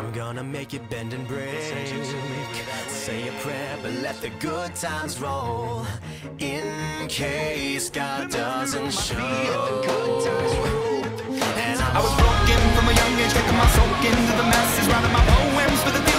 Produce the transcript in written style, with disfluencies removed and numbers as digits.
I'm gonna make it bend and break. Say a prayer, but let the good times roll. In case God doesn't show. And I was broken from a young age, taking my soul into the masses, writing my poems for the